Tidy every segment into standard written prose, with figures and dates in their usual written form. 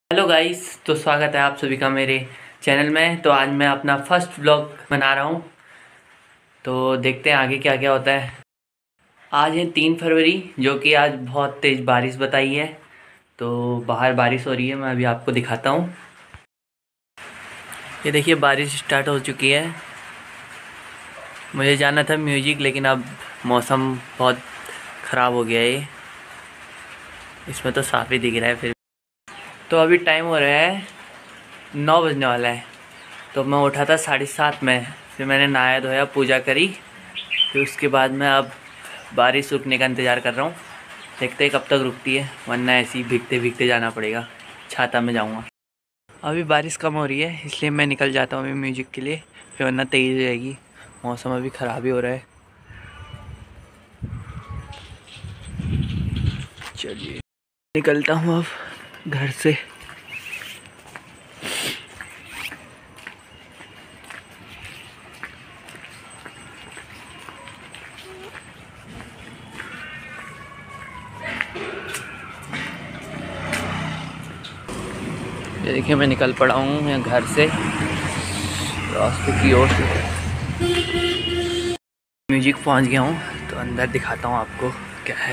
Hello guys, तो स्वागत है आप सभी का मेरे चैनल में। तो आज मैं अपना फर्स्ट व्लॉग बना रहा हूँ। तो देखते हैं आगे क्या क्या होता है। आज है 3 फरवरी, जो कि आज बहुत तेज़ बारिश बताई है। तो बाहर बारिश हो रही है, मैं अभी आपको दिखाता हूँ। ये देखिए, बारिश स्टार्ट हो चुकी है। मुझे जाना था म्यूजिक, लेकिन अब मौसम बहुत ख़राब हो गया है। इसमें तो साफ ही दिख रहा है फिर। तो अभी टाइम हो रहा है 9 बजने वाला है। तो मैं उठा था 7:30 में। फिर मैंने नहाया धोया, पूजा करी। फिर उसके बाद मैं अब बारिश रुकने का इंतज़ार कर रहा हूँ। देखते हैं कब तक रुकती है, वरना ऐसे ही भीगते भीगते जाना पड़ेगा। छाता में जाऊँगा। अभी बारिश कम हो रही है, इसलिए मैं निकल जाता हूँ अभी म्यूजिक के लिए। फिर वरना तेज़ हो जाएगी। मौसम अभी ख़राब ही हो रहा है। चलिए निकलता हूँ अब घर से। ये देखिए, मैं निकल पड़ा हूँ यहाँ घर से रास्ते की ओर से। म्यूजिक पहुँच गया हूँ, तो अंदर दिखाता हूँ आपको क्या है।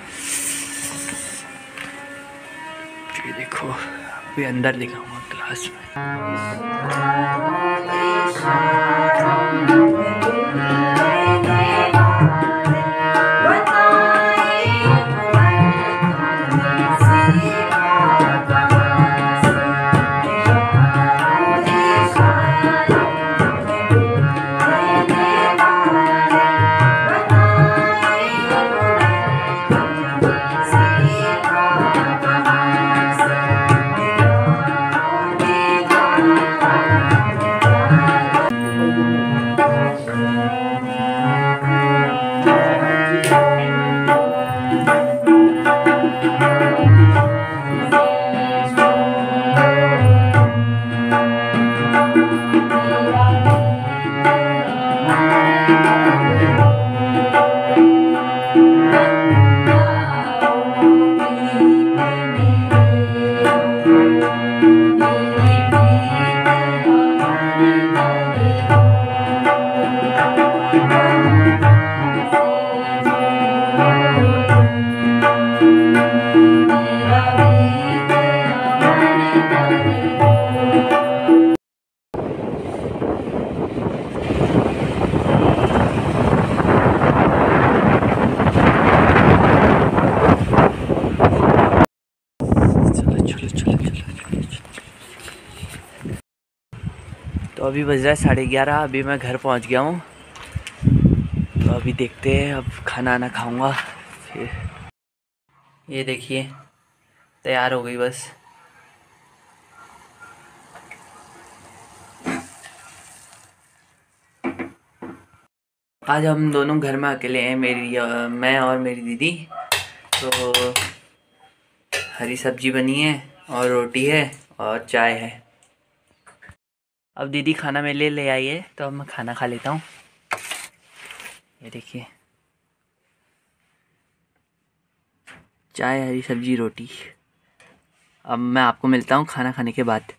ये देखो, अभी अंदर दिखाऊंगा क्लास में। तो अभी बज रहा है 11:30। अभी मैं घर पहुंच गया हूं। तो अभी देखते हैं, अब खाना आना खाऊंगा फिर। ये देखिए, तैयार हो गई बस। आज हम दोनों घर में अकेले हैं, मैं और मेरी दीदी। तो हरी सब्जी बनी है और रोटी है और चाय है। अब दीदी खाना मेरे लिए ले आई है, तो अब मैं खाना खा लेता हूँ। ये देखिए, चाय, हरी सब्जी, रोटी। अब मैं आपको मिलता हूँ खाना खाने के बाद।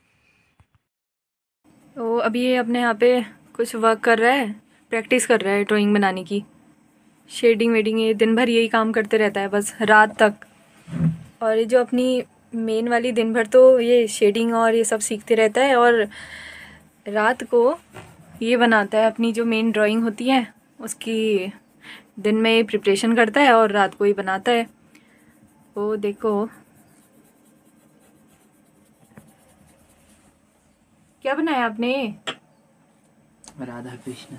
तो अभी ये अपने यहाँ पे कुछ वर्क कर रहा है, प्रैक्टिस कर रहा है ड्राइंग बनाने की। शेडिंग वेडिंग ये दिन भर यही काम करते रहता है बस रात तक। और ये जो अपनी मेन वाली दिन भर तो ये शेडिंग और ये सब सीखते रहता है, और रात को ये बनाता है अपनी जो मेन ड्राइंग होती है उसकी। दिन में ये प्रिपरेशन करता है और रात को ही बनाता है। वो देखो क्या बनाया आपने। राधा कृष्ण।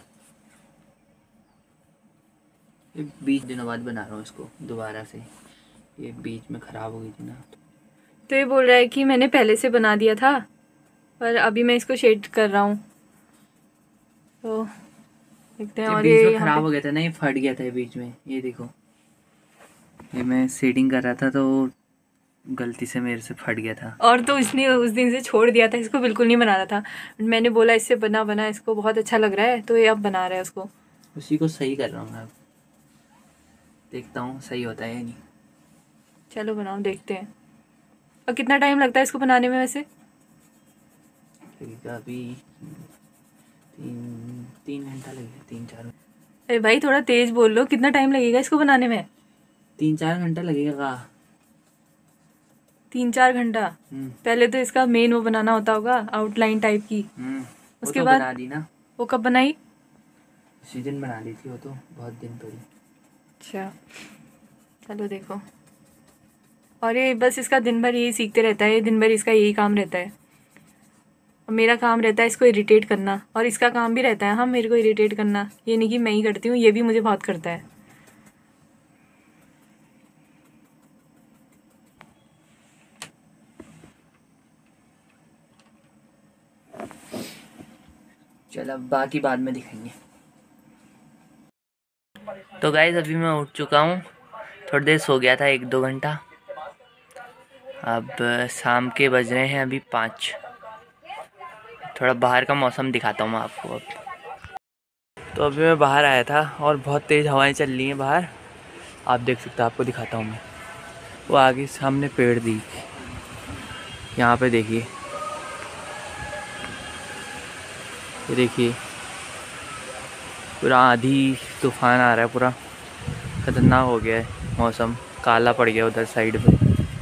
ये 20 दिनों बाद बना रहा हूँ इसको दोबारा से। ये बीच में ख़राब हो गई थी ना। तो ये बोल रहा है कि मैंने पहले से बना दिया था, पर अभी मैं इसको शेड कर रहा हूँ। तो देखते हैं। ये और बीच ये में यहाँ ख़राब पे हो गया था ना, ये फट गया था ये बीच में। ये देखो, ये मैं शेडिंग कर रहा था तो गलती से मेरे से फट गया था। और तो इसने उस दिन से छोड़ दिया था, इसको बिल्कुल नहीं बना रहा था। मैंने बोला इससे बना बना, इसको बहुत अच्छा लग रहा है, तो ये अब बना रहा है उसको। उसी को सही कर रहा हूँ मैं अब। देखता हूँ सही होता है या नहीं। चलो बनाओ, देखते हैं। और कितना टाइम लगता है इसको बनाने में वैसे? अभी 3 घंटा लगेगा, 3-4। अरे भाई थोड़ा तेज बोल लो, कितना टाइम लगेगा इसको बनाने में? 3-4 घंटा लगेगा। 3-4 घंटा? पहले तो इसका मेन वो बनाना होता होगा, आउटलाइन टाइप की। उसके तो बाद बना दी ना। वो कब बनाई? उसी दिन बना ली थी वो तो, बहुत दिन पहले। अच्छा चलो देखो। और ये बस इसका दिन भर यही सीखते रहता है, दिन भर इसका यही काम रहता है। और मेरा काम रहता है इसको इरिटेट करना, और इसका काम भी रहता है हाँ मेरे को इरिटेट करना। ये नहीं कि मैं ही करती हूँ, ये भी मुझे बहुत करता है। चलो बाकी बाद में दिखाएंगे। तो गाइस अभी मैं उठ चुका हूँ, थोड़ी देर सो गया था 1-2 घंटा। अब शाम के बज रहे हैं अभी 5। थोड़ा बाहर का मौसम दिखाता हूँ मैं आपको अब। तो अभी मैं बाहर आया था और बहुत तेज़ हवाएं चल रही हैं बाहर, आप देख सकते हैं। आपको दिखाता हूँ मैं, वो आगे सामने पेड़ दिख, यहाँ पे देखिए, ये देखिए पूरा आंधी तूफान आ रहा है, पूरा खतरनाक हो गया है मौसम, काला पड़ गया उधर साइड पे।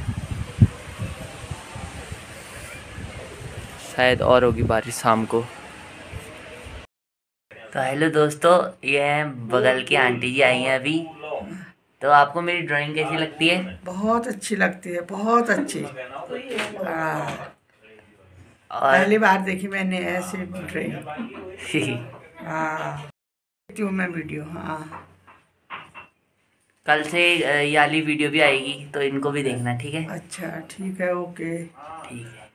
शायद और होगी बारिश शाम को। तो हेलो दोस्तों, ये हैं बगल की आंटी जी आई हैं अभी। तो आपको मेरी ड्राइंग कैसी लगती है? बहुत अच्छी लगती है, बहुत अच्छी। और पहली बार देखी मैंने ऐसी ड्राइंग। हाँ देखती हूँ मैं वीडियो। हाँ कल से ये वाली वीडियो भी आएगी, तो इनको भी देखना, ठीक है? अच्छा ठीक है, ओके ठीक है।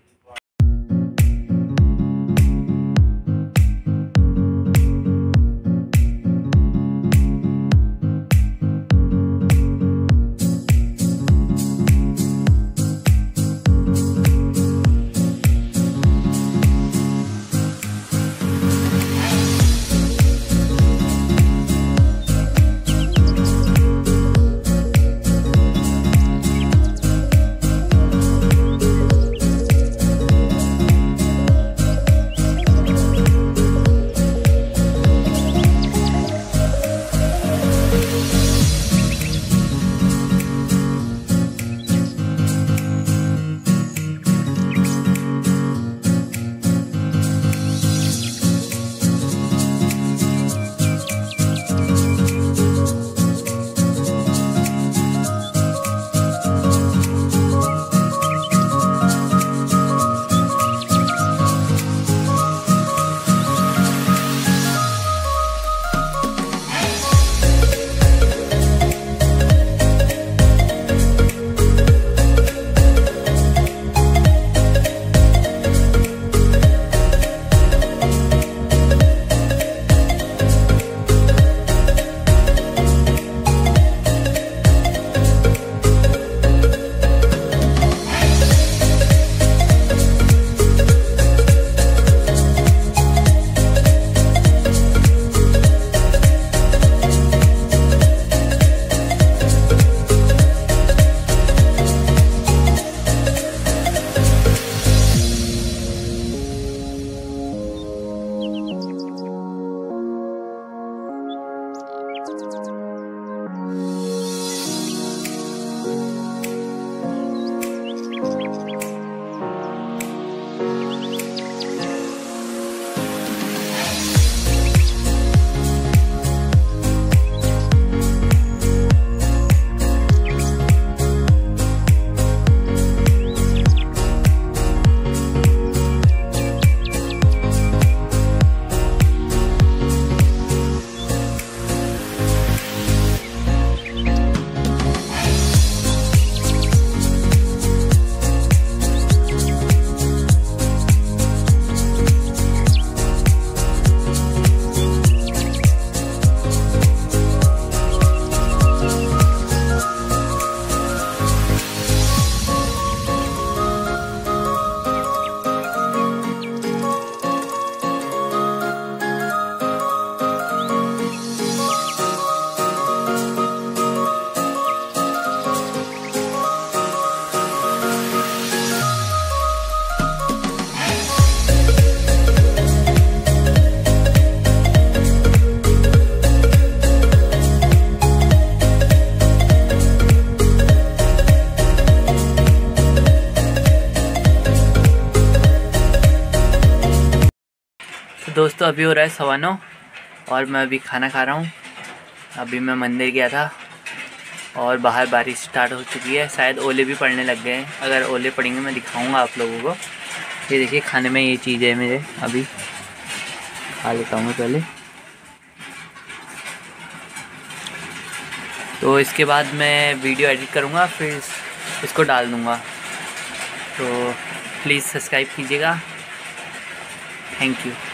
दोस्तों अभी हो रहा है 9:15 और मैं अभी खाना खा रहा हूँ। अभी मैं मंदिर गया था और बाहर बारिश स्टार्ट हो चुकी है, शायद ओले भी पड़ने लग गए हैं। अगर ओले पड़ेंगे मैं दिखाऊंगा आप लोगों को। ये देखिए खाने में ये चीज़ है मेरे, अभी खा लेता हूँ पहले। तो इसके बाद मैं वीडियो एडिट करूँगा, फिर इसको डाल दूँगा। तो प्लीज़ सब्सक्राइब कीजिएगा। Thank you.